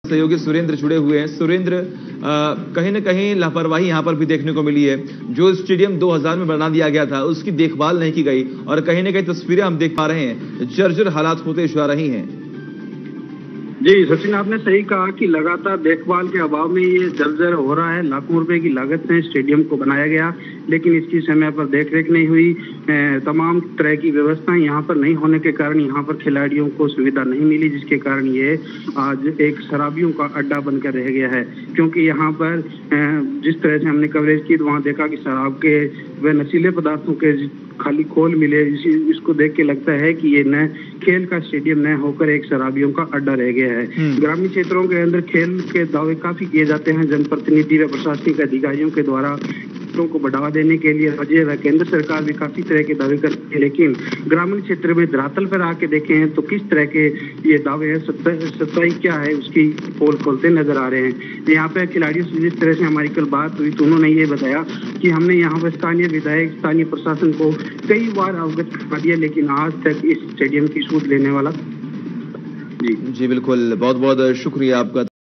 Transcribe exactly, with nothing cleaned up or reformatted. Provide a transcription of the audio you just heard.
सहयोगी सुरेंद्र जुड़े हुए हैं। सुरेंद्र, कहीं न कहीं लापरवाही यहाँ पर भी देखने को मिली है। जो स्टेडियम दो हज़ार में बना दिया गया था, उसकी देखभाल नहीं की गई और कहीं न कहीं तस्वीरें हम देख पा रहे हैं, जर्जर हालात होते जा रही हैं। जी सचिन, आपने सही कहा कि लगातार देखभाल के अभाव में ये जर्जर हो रहा है। लाखों रुपए की लागत से स्टेडियम को बनाया गया, लेकिन इसकी समय पर देखरेख नहीं हुई। तमाम तरह की व्यवस्थाएं यहाँ पर नहीं होने के कारण यहाँ पर खिलाड़ियों को सुविधा नहीं मिली, जिसके कारण ये आज एक शराबियों का अड्डा बनकर रह गया है। क्योंकि यहाँ पर जिस तरह से हमने कवरेज की तो वहाँ देखा कि शराब के व नशीले पदार्थों के खाली खोल मिले। इसी इसको देख के लगता है कि ये न खेल का स्टेडियम न होकर एक शराबियों का अड्डा रह गया है। ग्रामीण क्षेत्रों के अंदर खेल के दावे काफी किए जाते हैं जनप्रतिनिधि व प्रशासनिक अधिकारियों के द्वारा को बढ़ावा देने के लिए। राज्य व केंद्र सरकार भी काफी तरह के दावे करती है, लेकिन ग्रामीण क्षेत्र में धरातल पर आके देखें तो किस तरह के ये दावे हैं, सच्चाई क्या है, उसकी पोल खोलते नजर आ रहे हैं। यहाँ पे खिलाड़ियों से जिस तरह से हमारी कल बात हुई तो उन्होंने ये बताया कि हमने यहाँ पर स्थानीय विधायक, स्थानीय प्रशासन को कई बार अवगत करा दिया, लेकिन आज तक इस स्टेडियम की सूद लेने वाला। जी जी बिल्कुल, बहुत बहुत शुक्रिया आपका।